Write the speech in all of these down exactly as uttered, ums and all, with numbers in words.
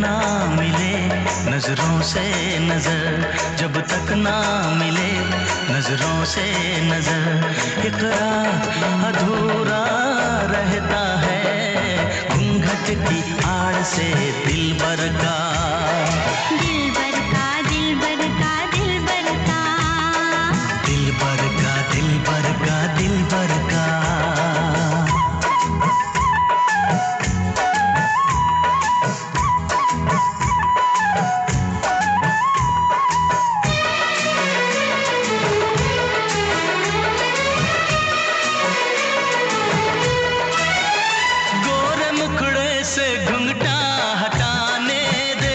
ना मिले नजरों से नजर, जब तक ना मिले नजरों से नजर, इकरार अधूरा रहता है घूंघट की आड़ से दिलबर का। दिलबर का दिलबर का दिलबर का दिलबर का दिलबर का दिलबर का। से घुंघटा हटाने दे,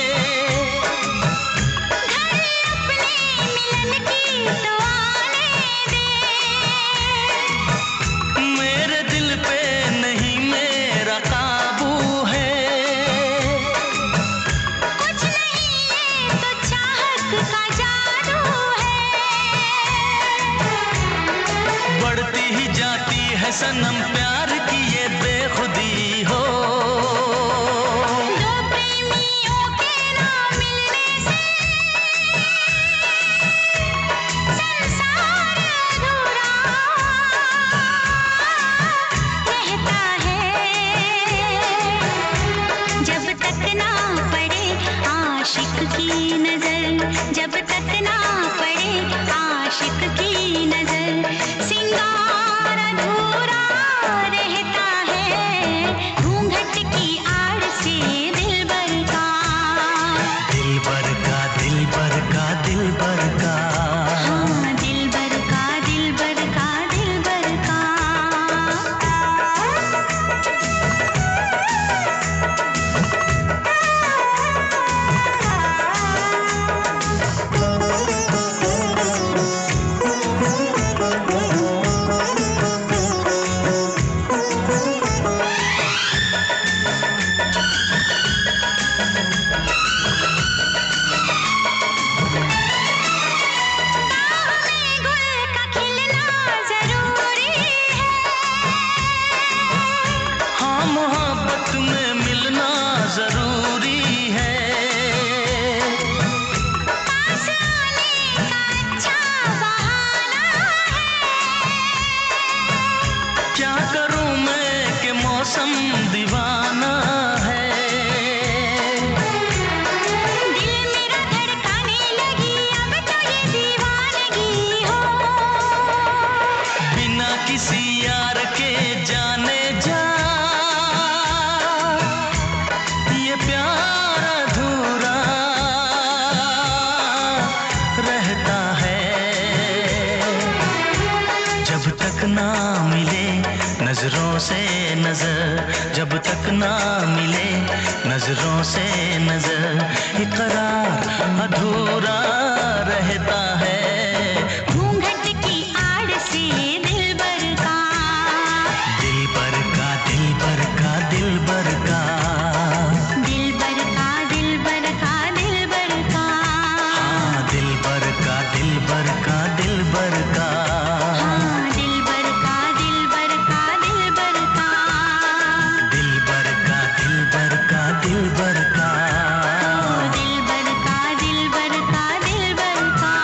घर अपने मिलन की तो आने दे। मेरे दिल पे नहीं मेरा काबू है, कुछ नहीं ये तो चाहत का जादू है। बढ़ती ही जाती है सनम प्यार की ये बेखुदी हो। जब तक ना पड़े आशिक की नजर, सिंगार अधूरा रहता है घूंघट की आड़ से दिलबर का। दिलबर का दिलबर का दिलबर का। हाँ दिलबर का दिलबर का दिलबर का। मोहब्बत में मिलना जरूरी है, पास आने का अच्छा बहाना है। क्या करूं मैं कि मौसम दीवाना है। दिल मेरा धड़काने लगी अब तो ये दीवानगी हो। बिना किसी यार के जाने जा प्यार अधूरा रहता है, जब तक ना मिले नजरों से नजर, जब तक ना मिले नजरों से नजर, इकरार अधूरा रहता है घूंघट की आड़ से दिलबर का। दिलबर का दिलबर का दिलबर का। दिलबर का दिलबर का दिलबर का। हाँ दिलबर का दिलबर का दिलबर का। हाँ दिलबर का दिलबर का दिलबर का। दिलबर का दिलबर का दिलबर का। दिलबर का दिलबर का दिलबर का।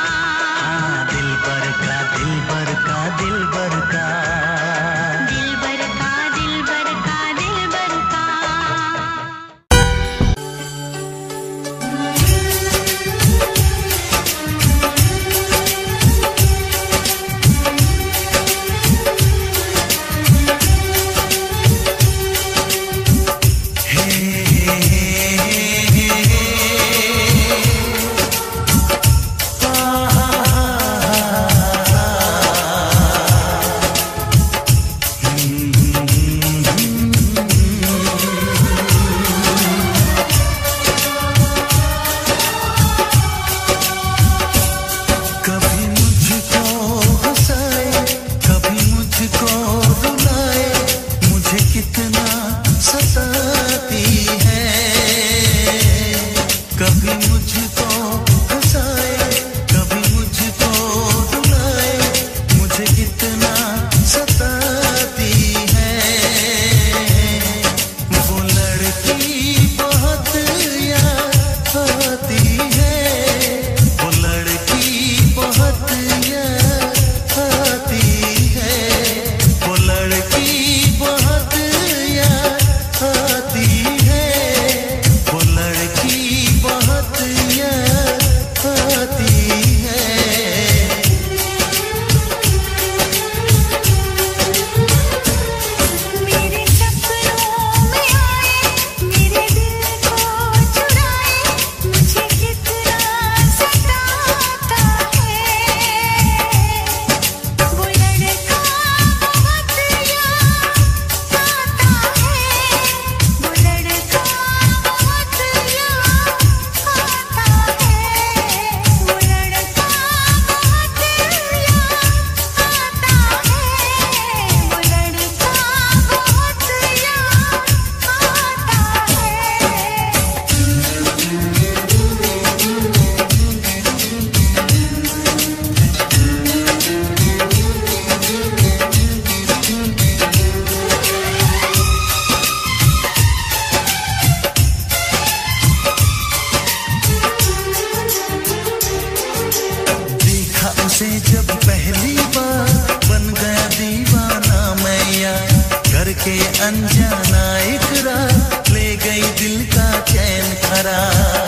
सके अनजाना इकरार ले गई दिल का चैन करार।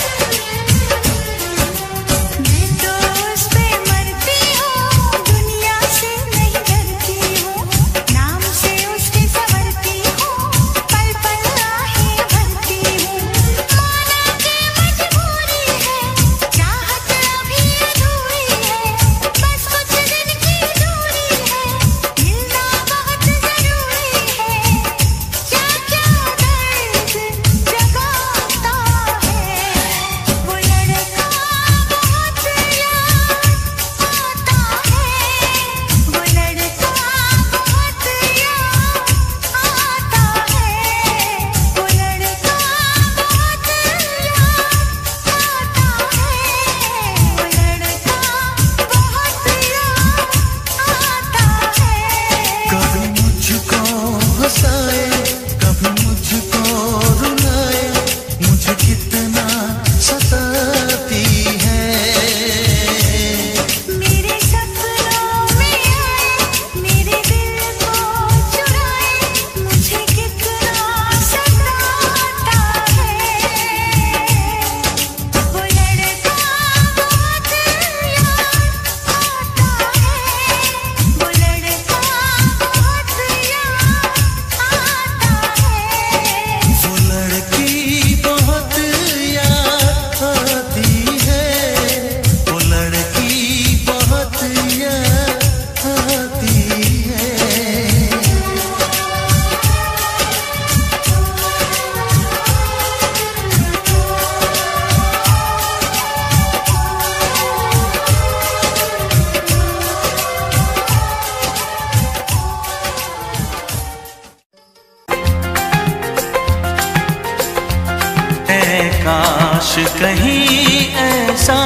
काश कहीं ऐसा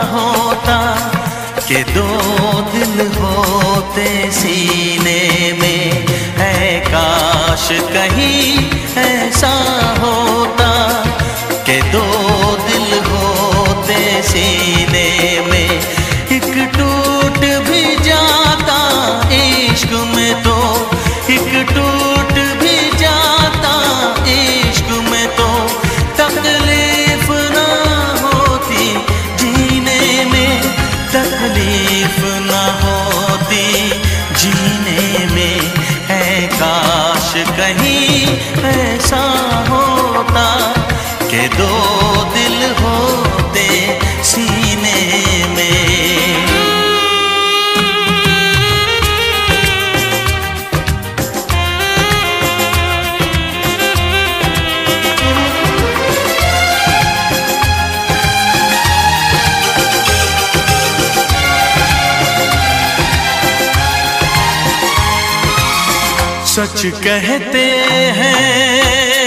होता कि दो दिल होते सीने में, है काश कहीं ऐसा होता कि दो दिल होते सीने में। एक टूट भी जाता इश्क में तो, एक टूट भी जाता इश्क में तो तकलीफ ना होती जीने में, तकलीफ ना होती जीने में। है काश कहीं ऐसा होता कि दो दिल होते सीने में। सच कहते हैं,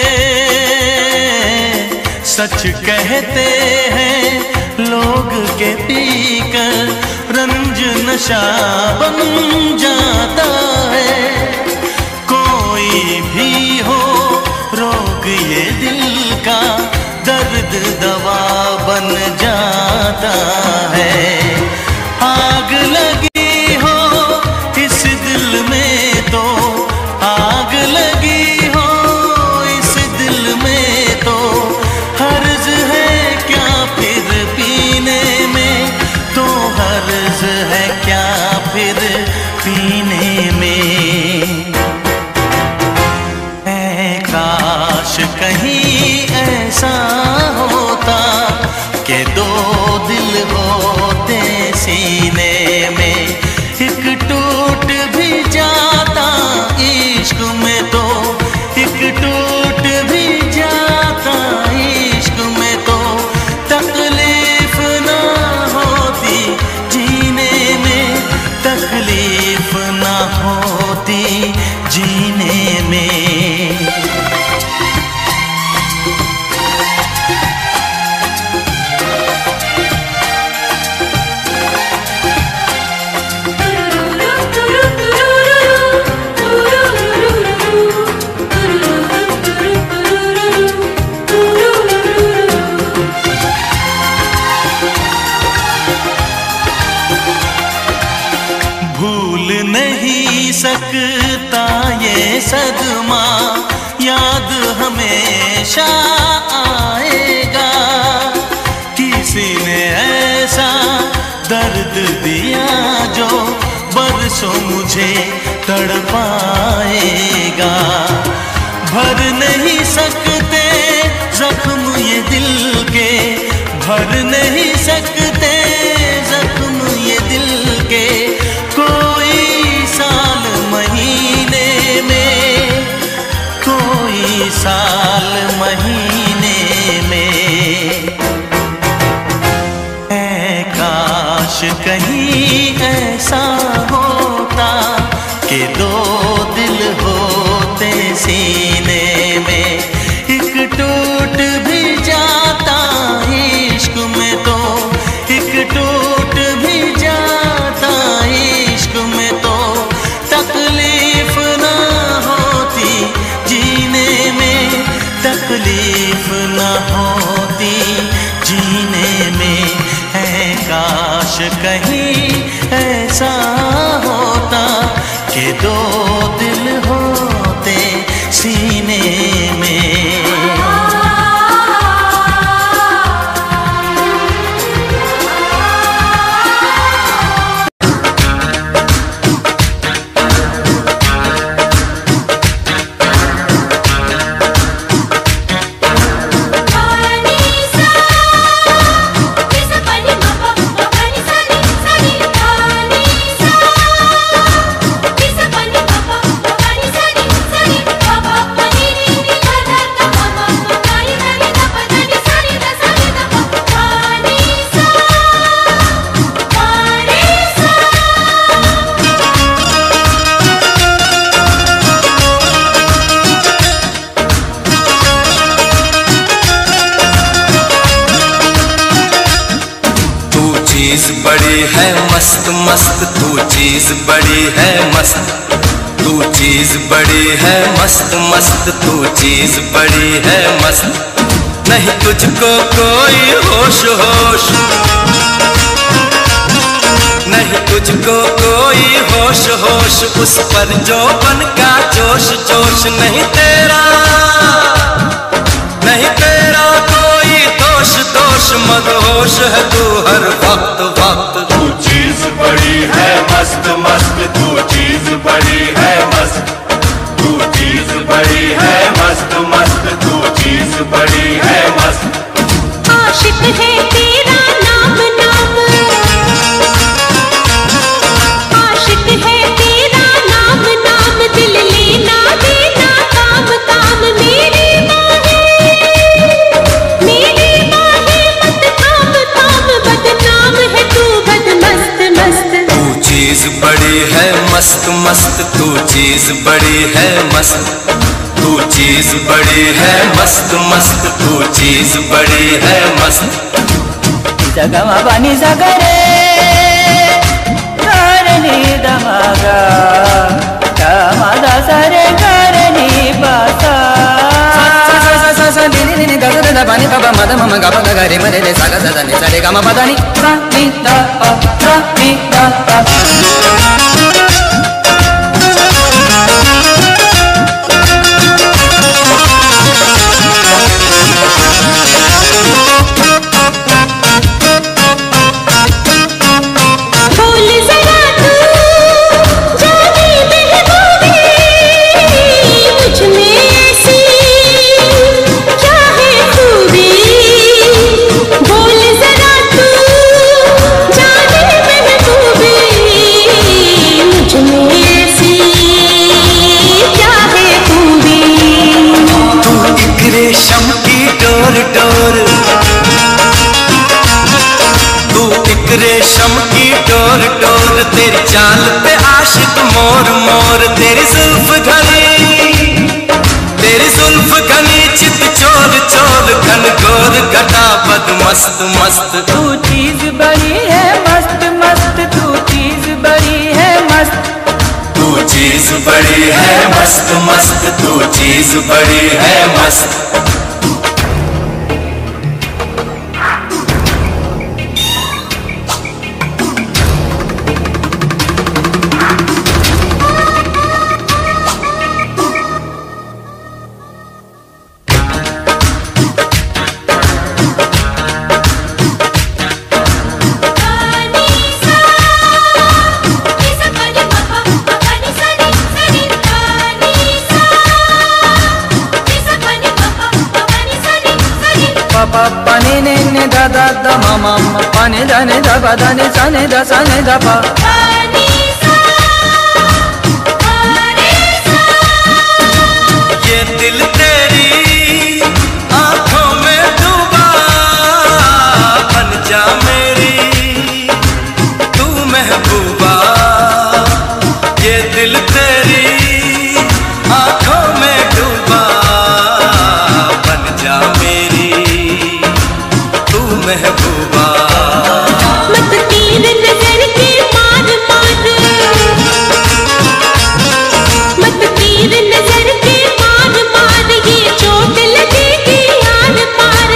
सच कहते हैं लोग के पीकर रंज नशा बन जाता है। कोई भी हो रोग ये दिल का, दर्द दवा बन जाता है। आग लगी हो इस दिल में तो, आग लगी हो इस दिल में तो हर्ज है क्या फिर पीने में, तो हर्ज है क्या फिर पीने में। ऐ काश कहीं ऐसा होता कि दो दिल होते सीने में। एक टूट भी जाता इश्क में तो, एक टूट भी जाता इश्क में तो तकलीफ ना होती जीने में, तकलीफ ना होती जीने में। सकता ये सदमा, याद हमेशा आएगा। किसी ने ऐसा दर्द दिया जो बरसों मुझे तड़पाएगा। भर नहीं सकते जख्म ये दिल के, भर नहीं सकते जख्म ये दिल के, कोई साल महीने में, कोई साल महीने में। ऐ काश कहीं ऐसा होता कि दो दिल होते सीने में, एक टूट भी जाता इश्क में तो, एक टूट भी जाता इश्क में तो, तकलीफ ना होती जीने में, तकलीफ ना होती जीने में। है काश कहीं ऐसा होता कि दो दिल होते सीने में। बड़ी है मस्त मस्त, तू चीज बड़ी है मस्त, तू चीज बड़ी है मस्त मस्त, तू चीज बड़ी है मस्त। नहीं तुझको कोई होश होश, नहीं तुझको कोई होश होश, उस पर जो बन का जोश जोश। नहीं तेरा नहीं तेरा कोई दोष दोष, मदहोश है तू हर वक्त वक्त। तू चीज बड़ी है मस्त मस्त, तू चीज बड़ी है मस्त, तू चीज बड़ी है मस्त मस्त, तू चीज बड़ी है मस्त। आशिक है तेरा नाम नाम, आशिक है तेरा नाम नाम, दिल लेना देना काम काम। मेरी बाहें मेरी बाहें मत थाम थाम, बदनाम है तू बद मस्त मस्त। तू चीज बड़ी है मस्त मस्त, तू चीज बड़ी है मस्त, तू चीज बड़ी है मस्त मस्त, तू चीज बड़ी है मस्त। जगमा बनी सगरे करनी दमागा, दमादा सरे करनी पासा। बनी बाबा मद मम गा गा गा रे मरे रे सा गा सा नि सा रे गा मा पा दा नि सा नि दा पा सा नि दा पा। रेशम की डोर डोर, तेरी चाल पे आशिक मोर मोर। तेरी जुल्फ घनी तेरी जुल्फ घनी, चित चोर चोर, घन घोर घटा बद मस्त मस्त। तू चीज बड़ी है मस्त मस्त, तू चीज बड़ी है मस्त, तू चीज बड़ी है मस्त मस्त, तू चीज बड़ी है मस्त। ni ni ni da da da ma ma ma pa ni da ni da pa da ni sa ni da sa ni da pa. ये दिल तेरी आंखों में डूबा, बन जा मेरी तू महबूबा। ये दिल तेरी आंखों में डूबा, बन जा मेरी तू महबूबा। मत तीर नजर के मार मार, मत तीर नजर के मार मार, ये चोट लगेगी यार पार।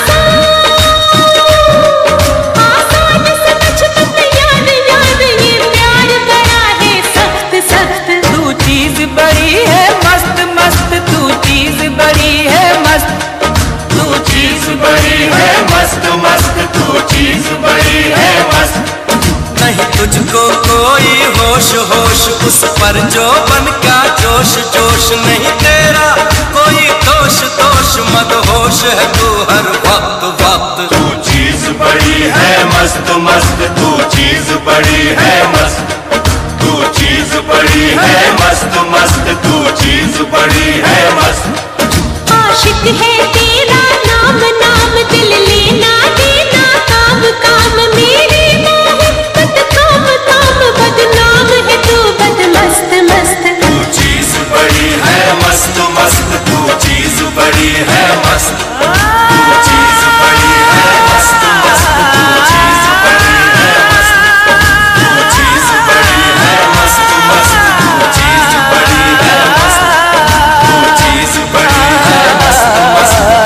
आसान आसान समझ मत यार यार, ये प्यार बड़ा है सख्त सख्त। तू चीज बड़ी है मस्त मस्त, तू चीज बड़ी है मस्त, तू चीज बड़ी है मस्त मस्त, तू चीज बड़ी है मस्त। नहीं तुझको कोई होश होश, उस पर जो बन का जोश जोश। नहीं तेरा कोई दोष दोष, मत होश है तू हर वक्त वक्त। तू चीज बड़ी है मस्त मस्त, तू चीज बड़ी है मस्त, तू चीज बड़ी है मस्त मस्त, तू चीज बड़ी है मस्त। आशिक है तेरा नाम नाम, दिल लेना देना काम काम। मेरी मोहब्बत काम काम, बदनाम है तू बद मस्त मस्त। तू चीज बड़ी है मस्त मस्त, तू चीज बड़ी है मस्त, तू चीज बड़ी है मस्त मस्त, तू चीज बड़ी है मस्त, तू चीज बड़ी है मस्त मस्त, तू चीज बड़ी है मस्त, तू चीज बड़ी है मस्त मस्त।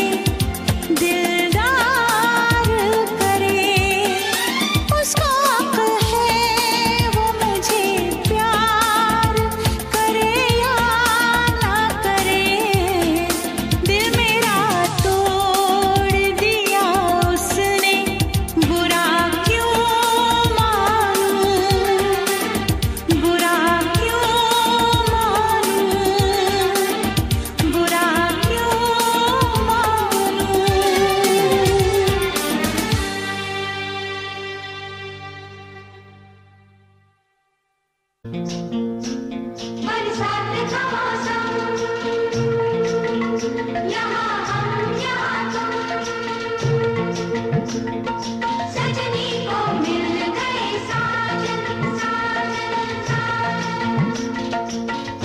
दिलदार करे, उसको अक्ल है वो मुझे प्यार करे या ना करे। दिल मेरा तोड़ दिया उसने, बुरा क्यों मानूं, बुरा क्यों मानूं, बुरा क्यों मानूं। बरसात का मौसम, यहाँ हम यहाँ तुम, सजनी को मिल गए साजन साजन साजन।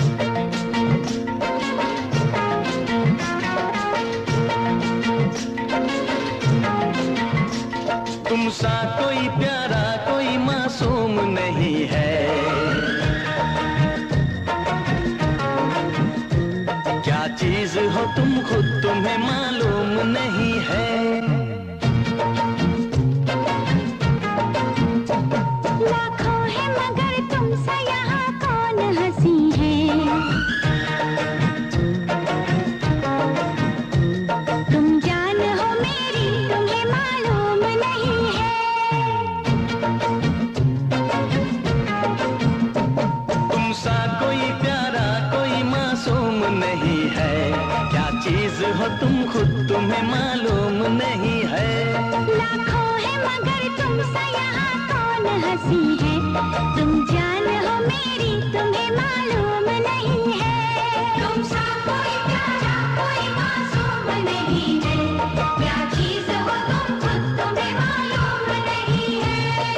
तुम सा कोई प्यारा कोई मासूम नहीं है, क्या चीज हो तुम खुद तुम्हें मालूम नहीं है। लाखों है मगर तुमसे यहाँ कौन हंसी है, तुम जान हो मेरी तुम्हें मालूम नहीं है। तुम सा कोई प्यारा कोई मासूम नहीं है, क्या चीज हो तुम खुद तुम्हें मालूम नहीं है। लाखों है मगर तुमसे यहाँ कौन हंसी है, तुम जान हो मेरी तुम्हें मालूम नहीं है। तुम सा कोई प्यारा कोई मासूम नहीं है, क्या चीज हो तुम खुद तुम्हें मालूम नहीं है।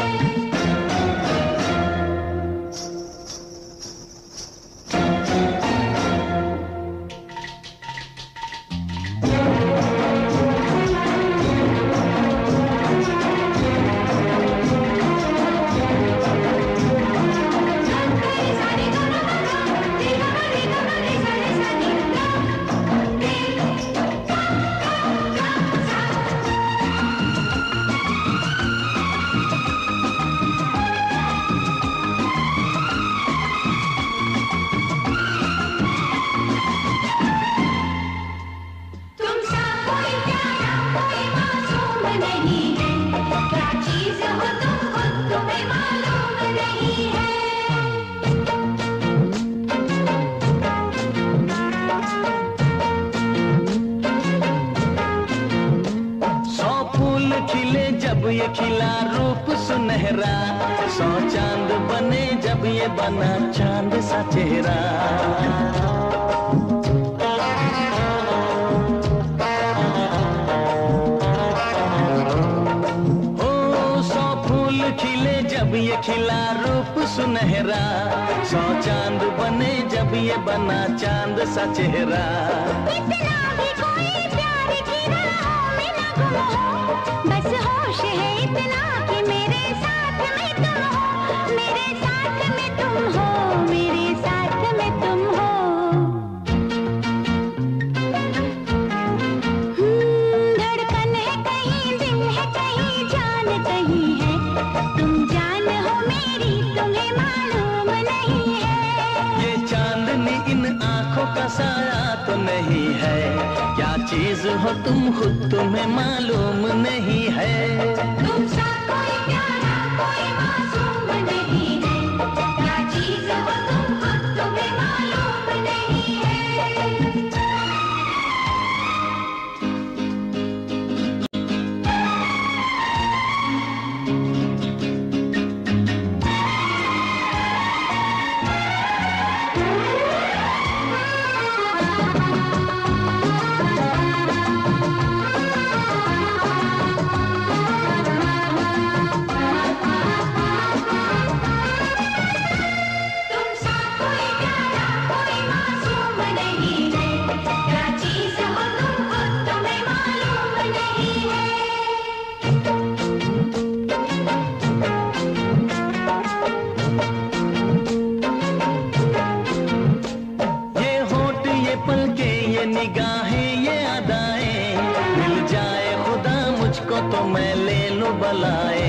तुम सा कोई प्यारा कोई मासूम नहीं है, क्या चीज हो तुम खुद तुम्हें मालूम नहीं है। सौ फूल खिले जब ये खिला रूप सुनहरा, सौ चांद बने जब ये बना चांद सा चेहरा। ओ सौ फूल खिले जब ये खिला रूप सुनहरा, सौ चांद बने जब ये बना चांद सा चेहरा। इतना भी कोई प्यार की राहों में न गुम हो, बस होश है इतना कि मेरे साथ में तुम हो, मेरे साथ में तुम हो, मेरे साथ में तुम हो। हम्म, धड़कन है कहीं दिल है कहीं जान कहीं है, तुम जान हो मेरी तुम्हें मालूम नहीं है। ये चांदनी इन आंखों का साया तो नहीं है, क्या चीज हो तुम खुद तुम्हें मालूम नहीं है। तुम सा कोई प्यारा कोई मासूम नहीं है, क्या चीज हो तुम खुद तुम्हें मालूम नहीं है। मुझको तो मैं ले लूं बलाए।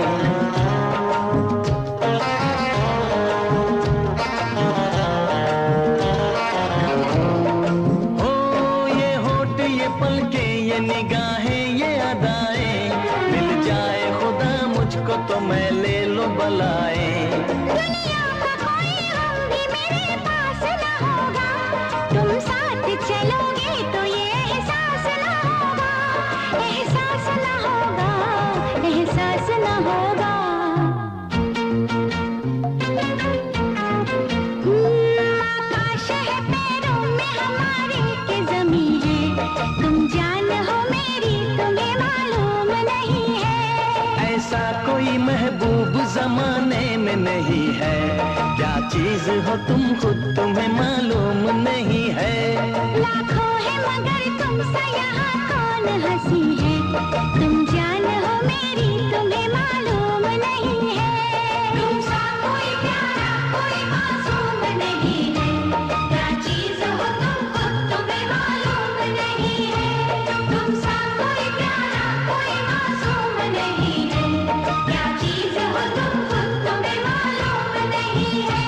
निगाहें ये अदाएं, मिल जाए खुदा मुझको तो मैं ले लूं बलाए। दुनिया का कोई हम भी मेरे पास ना होगा, तुम साथ चलोगे तो ये एहसास ना होगा, एहसास ना होगा, एहसास ना होगा। आकाश है पैरों में हमारे के ज़मीं है, तुम जान हो मेरी तुम्हें मालूम नहीं है। ऐसा कोई महबूब जमाने में नहीं है, क्या चीज हो तुम खुद तुम्हें मालूम नहीं है। लाखों है मगर तुमसे यहाँ कौन हंसी है, तुम जान हो मेरी तुम्हें मालूम नहीं है। तुमसा कोई प्यारा कोई मासूम नहीं है, क्या चीज हो तुम खुद तुम्हें मालूम नहीं है। तुमसा कोई प्यारा कोई मासूम नहीं है, क्या चीज हो तुम खुद तुम्हें मालूम नहीं है।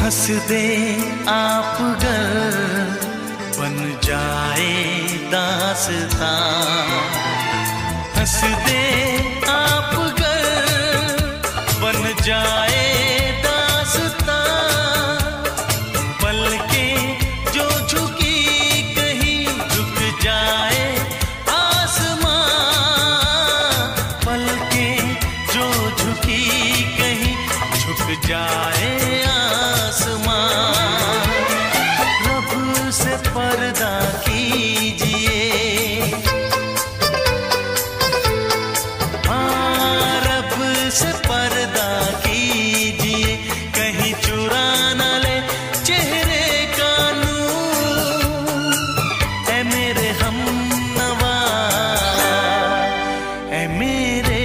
हंस दे आप गर बन जाए दास्तां, हंस दे आप गर बन जाए दास्तां, पलकें जो झुकी कहीं झुक जाए आसमां, पलकें जो झुकी कहीं झुक जाए आसमां, रब से पर्दा कीजिए, हाँ रब से पर्दा कीजिए, कहीं चुरा न ले चेहरे का नूर, ऐ मेरे हमनवा, ऐ मेरे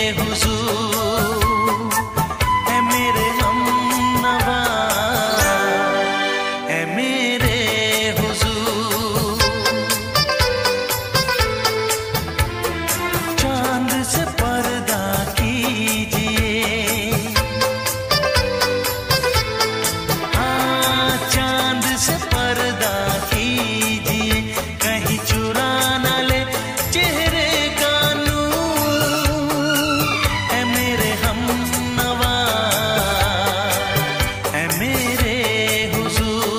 हुजूर, ऐ मेरे हमनवा, ऐ मेरे हुजूर। चांद से पर्दा कीजिए, हाँ चांद से पर्दा कीजिए, कहीं चुरा न ले चेहरे का नूर, ऐ मेरे हमनवा, ऐ मेरे हुजूर।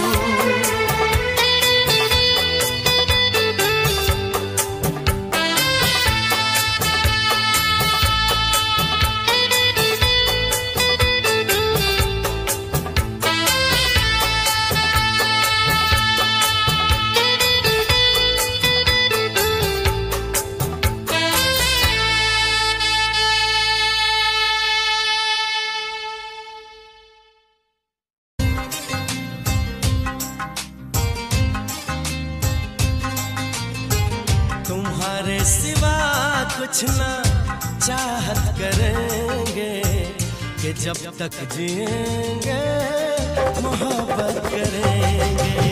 तुम्हारे सिवा कुछ ना चाहत करेंगे, कि जब तक जिएंगे मोहब्बत करेंगे।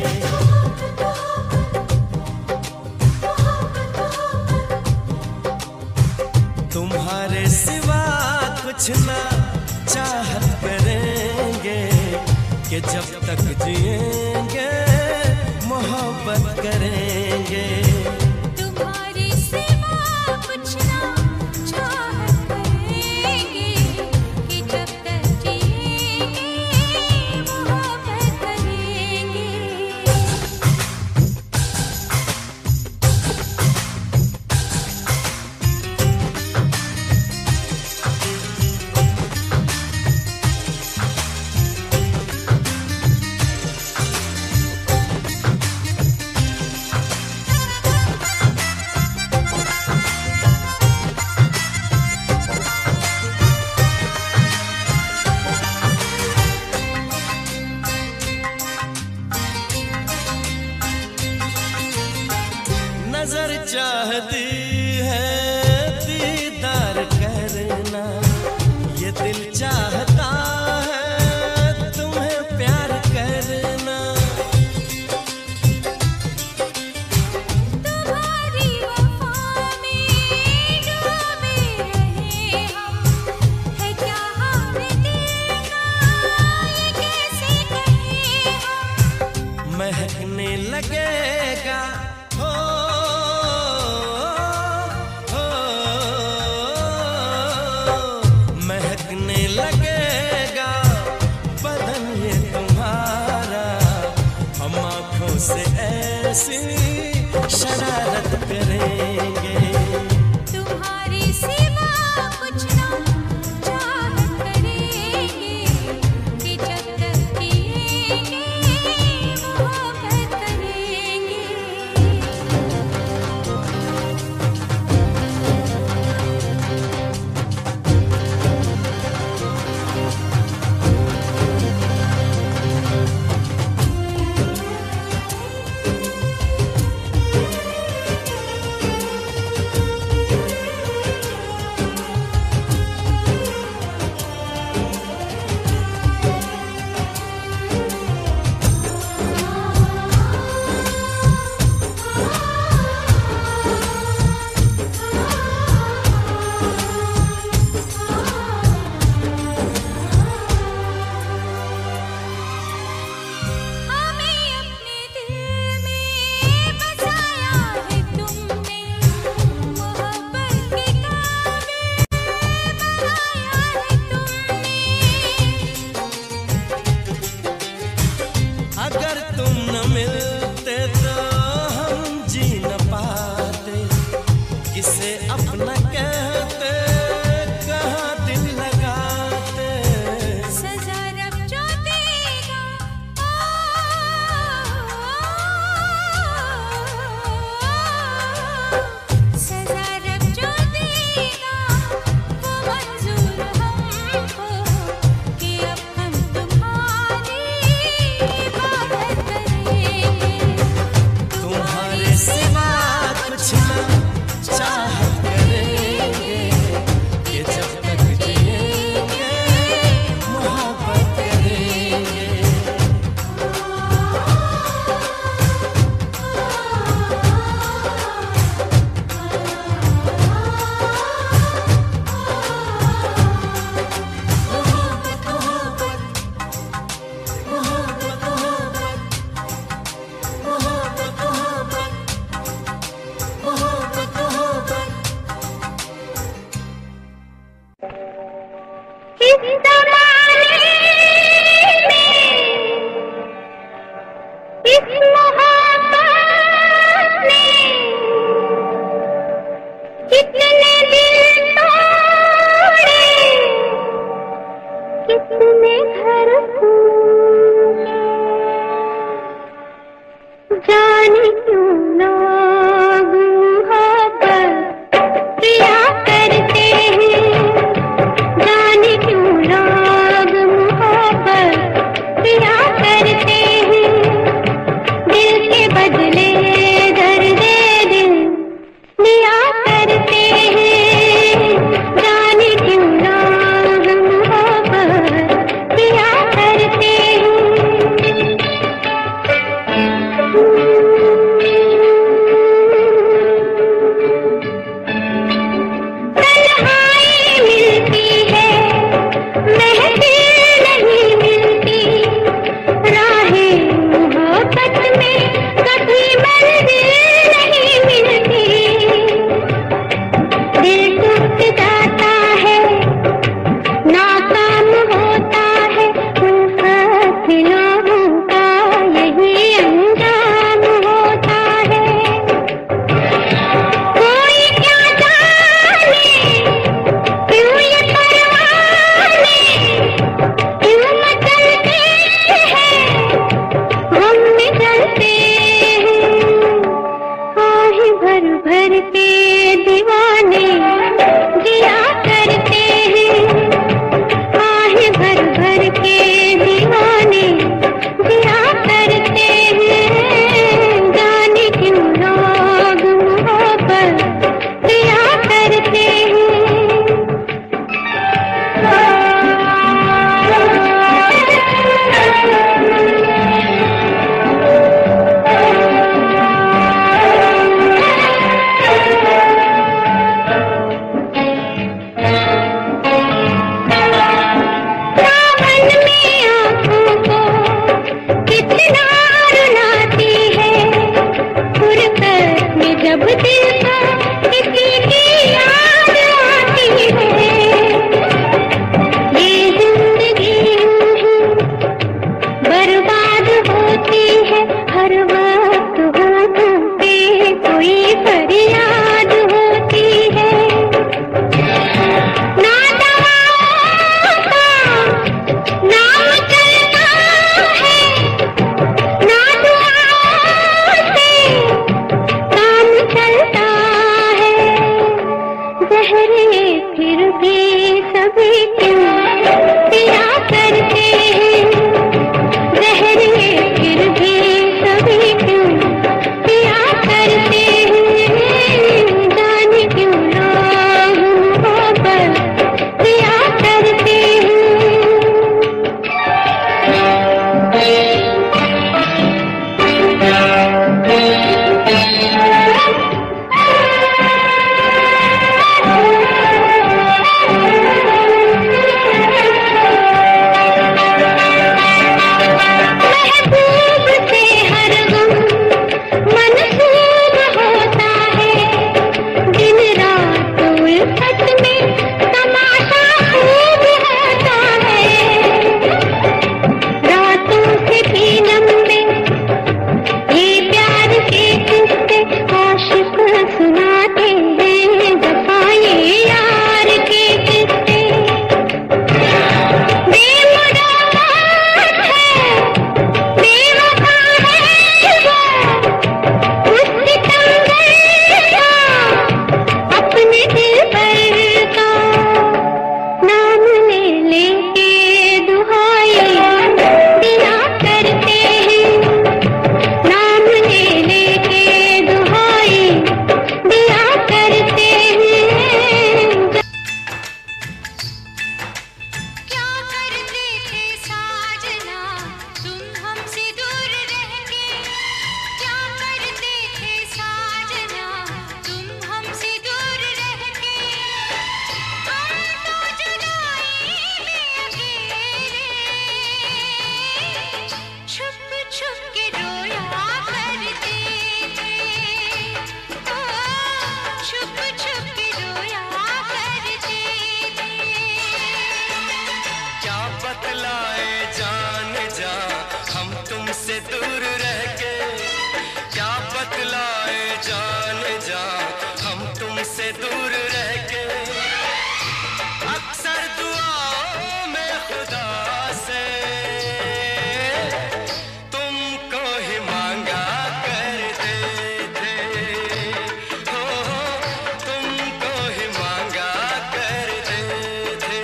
तुम्हारे सिवा कुछ ना चाहत करेंगे, कि जब तक जिएंगे मोहब्बत करेंगे। तुम्हारे सिवा कुछ ना चाहत करेंगे, कि जब तक जिएंगे मोहब्बत करेंगे। नजर चाहती है दीदार करना, ये दिल चाहता है तुम्हें प्यार करना। तुम्हारी वफा में डूबे रहे हम, है क्या हाल दिल का ये कैसे कहें हम। महकने लगेगा हो, हो, महकने लगेगा बदन ये तुम्हारा, हम आँखों से ऐसी शरारत करेंगे। तुम्हारे सिवा कुछ ना चाहत करेंगे, कि जब तक जिएंगे मोहब्बत करेंगे। Thank you. जान जा हम तुमसे दूर रह के, अक्सर दुआओं में खुदा से तुमको ही मांगा करते थे, हो तुमको ही मांगा करते थे।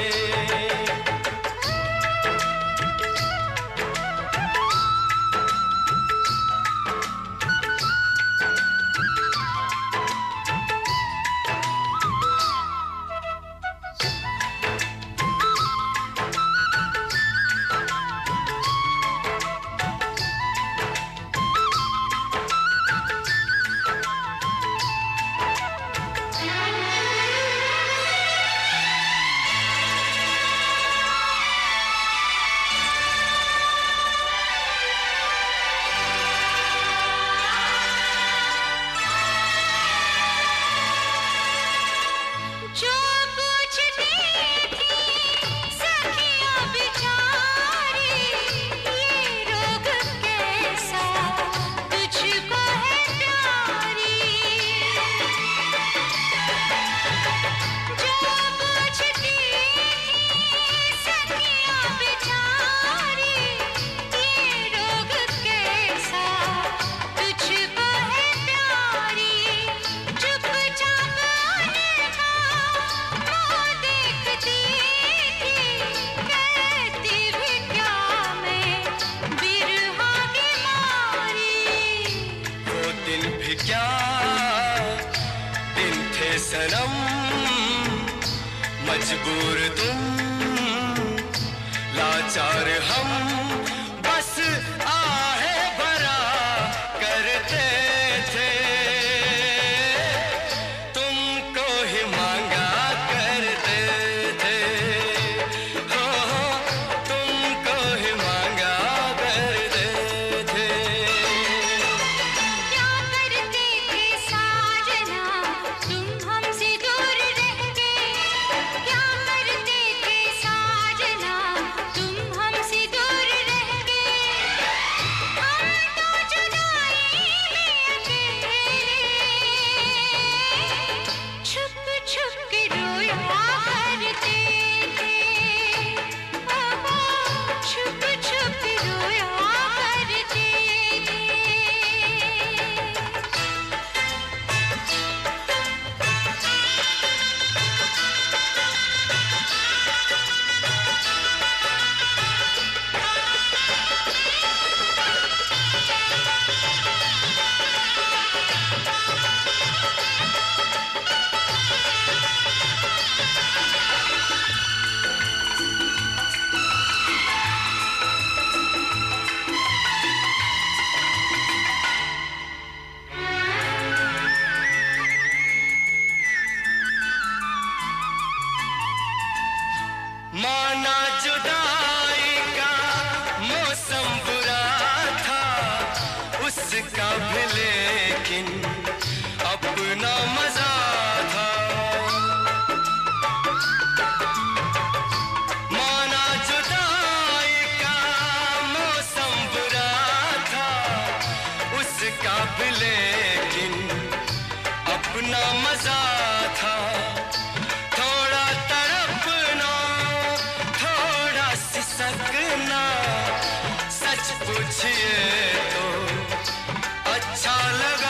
सनम मजबूर तुम लाचार हम बस आहे भरा करते थे, तुमको ही मांगा करते थे, हो तुमको ही मांगा करते थे। क्या करते थे साजना तुम हमसे दूर रह के, क्या करते थे साजना तुम हमसे दूर रह के, हम तो जुदाई में अकेले छुप छुप के रोया करते थे, छुप छुप के रोया करते थे। माना जुदाई का मौसम बुरा था उसका भी, लेकिन अपना मजा था। माना जुदाई का मौसम बुरा था उसका भी, लेकिन अपना मजा था। थोड़ा तड़पना थोड़ा सिसकना, सच पूछिए तो अच्छा लगा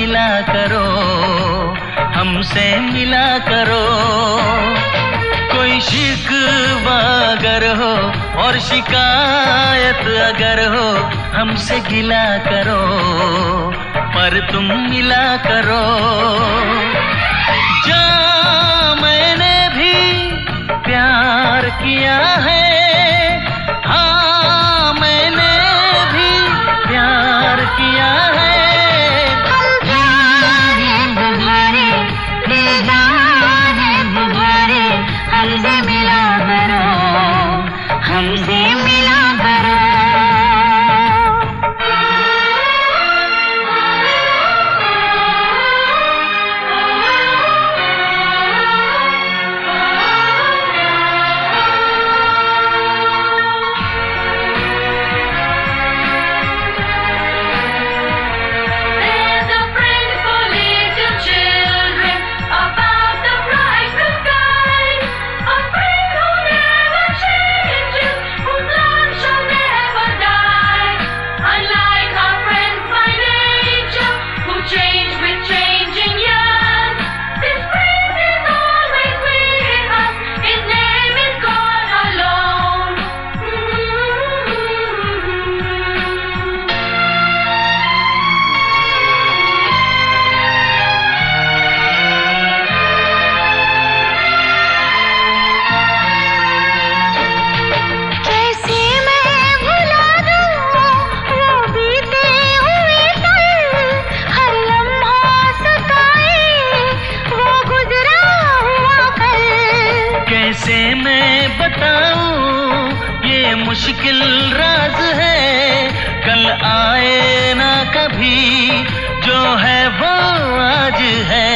गिला करो, हमसे मिला करो। कोई शिकवा अगर हो और शिकायत अगर हो, हमसे गिला करो, पर तुम मिला करो। जा मैंने भी प्यार किया है, हाँ मैंने भी प्यार किया है। हमसे मिला करो, हमसे मिला करो। कैसे मैं बताऊं ये मुश्किल राज है, कल आए ना कभी, जो है वो आज है।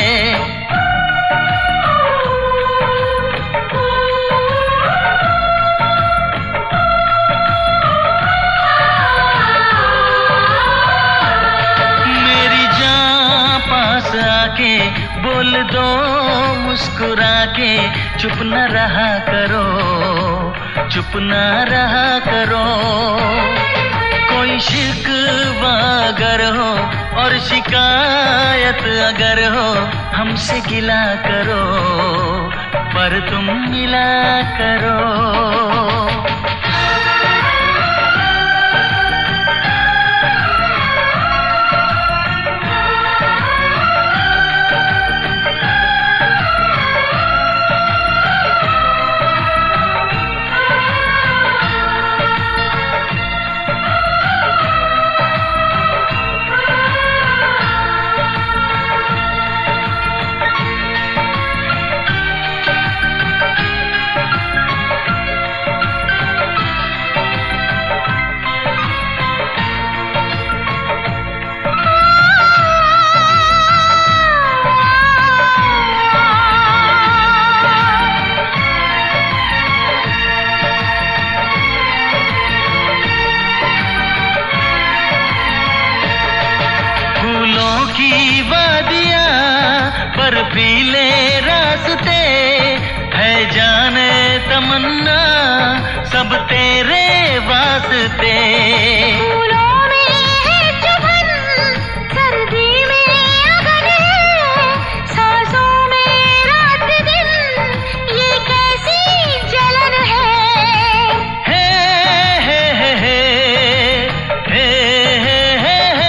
मेरी जान पास आके बोल दो मुस्कुरा के, चुप न रहा करो, चुप न रहा करो। कोई शिकवा अगर हो और शिकायत अगर हो, हमसे गिला करो, पर तुम मिला करो। की वादियाँ बर्फीले रास्ते है, जाने तमन्ना सब तेरे वास्ते। फूलों में है चुभन, सर्दी में अगन, सांसों में रात दिन, ये कैसी जलन है। हे हे हे हे हे हे हे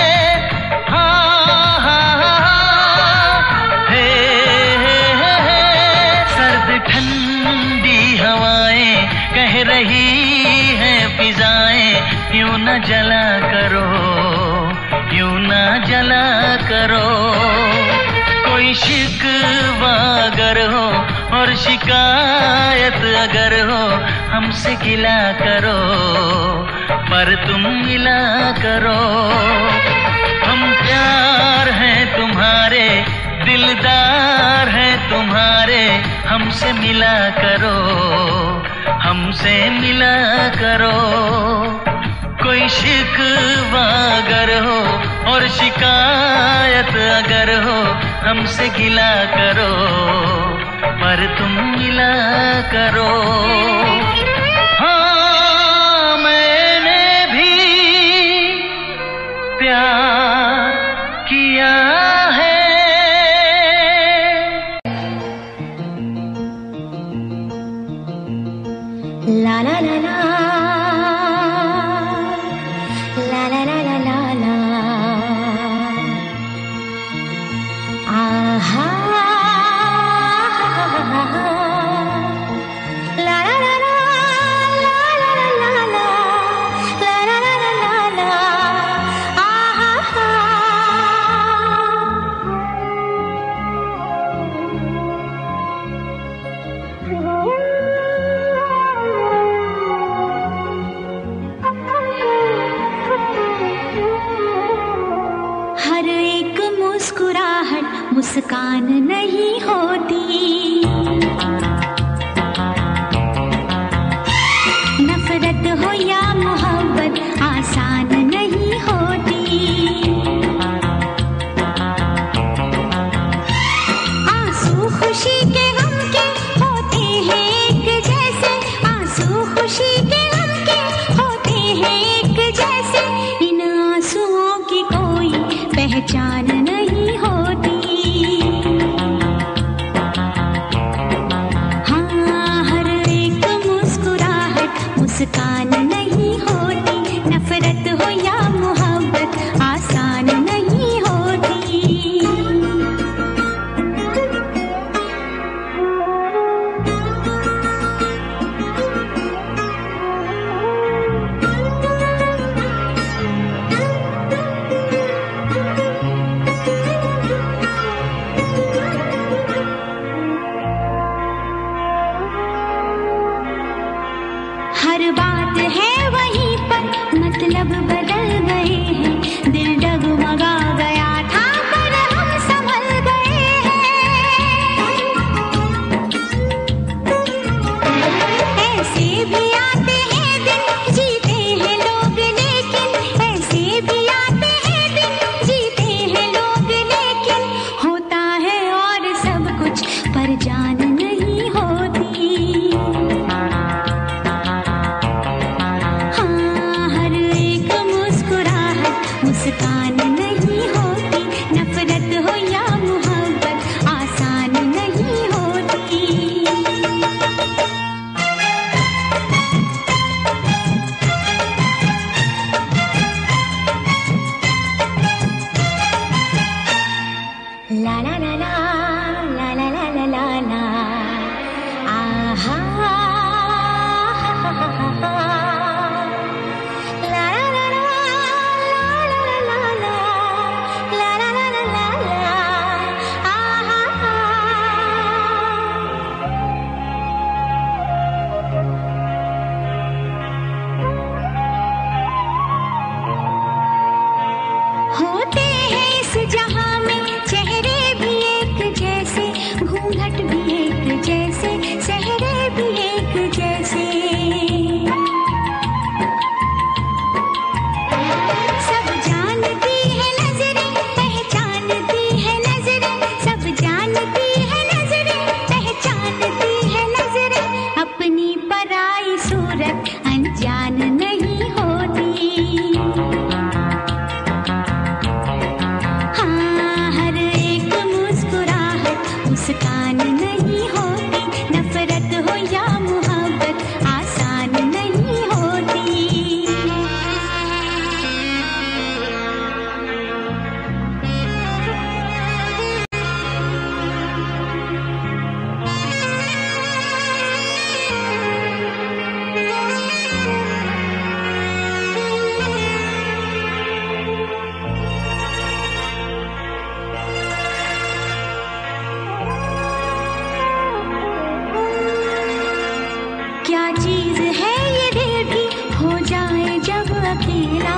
हाँ हाँ हाँ हे हे हे। सर्द ठंडी हवाएं कह रही हैं फिजाएं, यूं न जला करो, यूं न जला करो। कोई शिकवा अगर हो और शिकायत अगर हो, हमसे गिला करो, पर तुम मिला करो। हम प्यार हैं तुम्हारे, दिलदार हैं तुम्हारे, हमसे मिला करो, हमसे मिला करो। कोई शिकवा अगर हो और शिकायत अगर हो, हमसे गिला करो, पर तुम मिला करो। हाँ मैंने भी प्यार किया मुस्कान नहीं होती। नफरत हो या मोहब्बत आसान नहीं होती। आंसू खुशी के गम के होते हैं एक जैसे, आंसू खुशी के गम के होते हैं एक जैसे। इन आंसुओं की कोई पहचान नहीं होती। हाँ, हर एक मुस्कुराहट मुस्कान नहीं होती। नफरत हो या मोहब्बत आसान नहीं होती। हर बात है वहीं पर, मतलब बदल गए हैं। दिल डगमगा गया था पर हम संभल गए हैं। ऐसे भी आते हैं दिन, जीते हैं लोग लेकिन। ऐसे भी आते हैं दिन, जीते हैं लोग लेकिन। होता है और सब कुछ पर जान नहीं होती। मुस्कान नहीं होती। नफरत हो या मोहब्बत आसान नहीं होती। ला ला ला ला ला ला ला ला ला ला आहा होते हैं इस जहां में चेहरे भी एक जैसे, घूंघट भी एक जैसे, चेहरे भी एक जैसे। सब जानती है नजरें, पहचानती है नजरें। सब जानती है नजरें, पहचानती है नजरें। अपनी पराई सूरत अनजान नहीं होती। मुस्कान नहीं होती। नफरत हो या मोहब्बत आसान नहीं होती। क्या चीज है ये दिल भी हो जाए जब अकेला।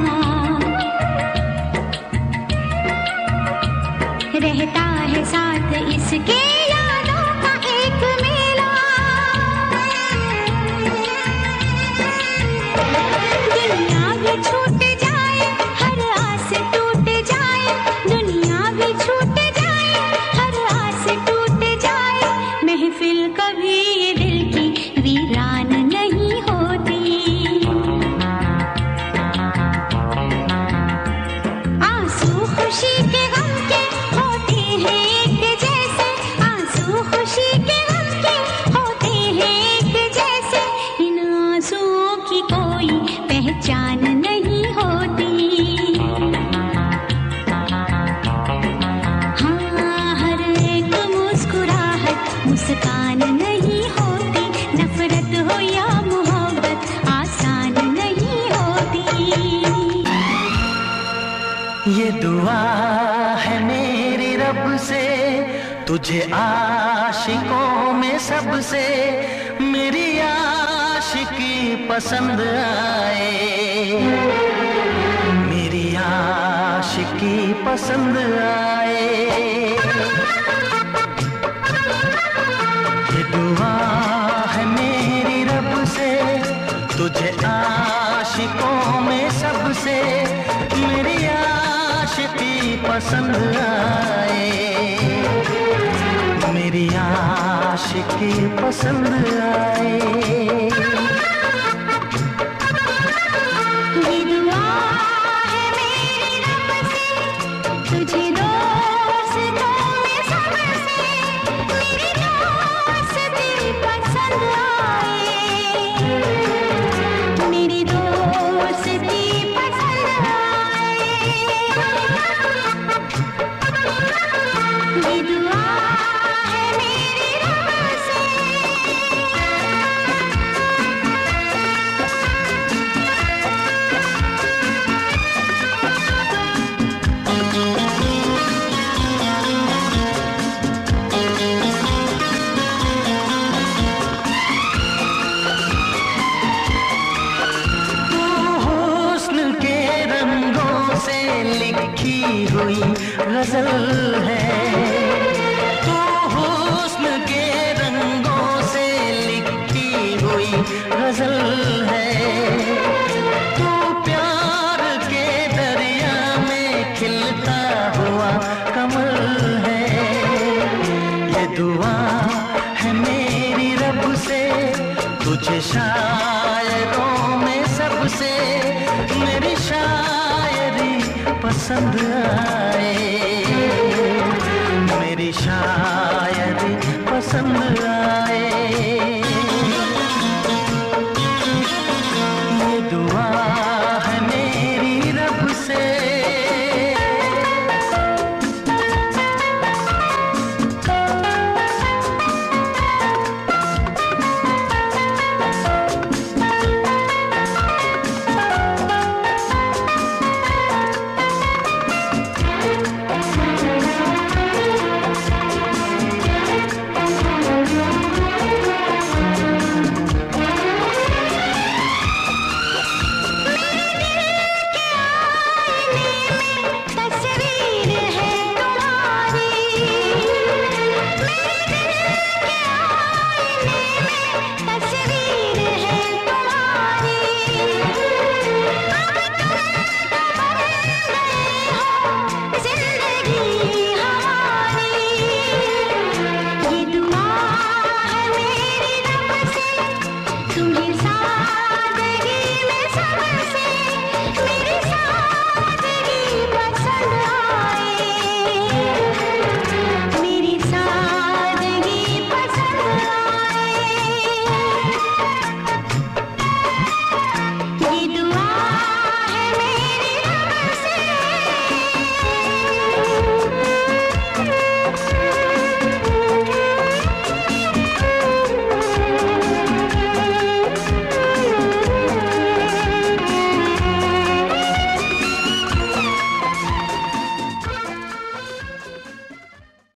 रहता है साथ इसके यादों का एक मेला। दुनिया भी छूट जाए, हर आस टूट जाए। दुनिया भी छूट जाए, हर आस टूट जाए। महफिल कभी ये दिल की वीरान नहीं होती। आंसू खुशी के गम के होते हैं एक जैसे, आंसू खुशी के गम के होते हैं एक जैसे। इन आंसुओं की कोई पहचान नहीं होती। हाँ, हर एक मुस्कुराहट मुस्कान नहीं होती। नफरत हो या मोहब्बत आसान नहीं होती। ये दुआ है मेरी रब से, तुझे आशिकों में सबसे मेरी आशिकी पसंद आए। मेरी आशिकी पसंद आए। तुझे आशिकों में सबसे मेरी आशिकी पसंद आए, मेरी आशिकी पसंद आए। ये दुआ है मेरी रब से, तुझे दोस्तों में सबसे मेरी दोस्ती पसंद आए, मेरी दोस्ती पसंद आए। ये दुआ है मेरी रब से। हुस्न के रंगों से लिखी हुई गजल है, तो हुस्न के रंगों से लिखी हुई गजल है। तो प्यार के दरिया में खिलता हुआ कमल है। ये दुआ है मेरी रब से, तुझे शायरों में सबसे मेरी शायरी पसंद आए, मेरी शायरी पसंद आए।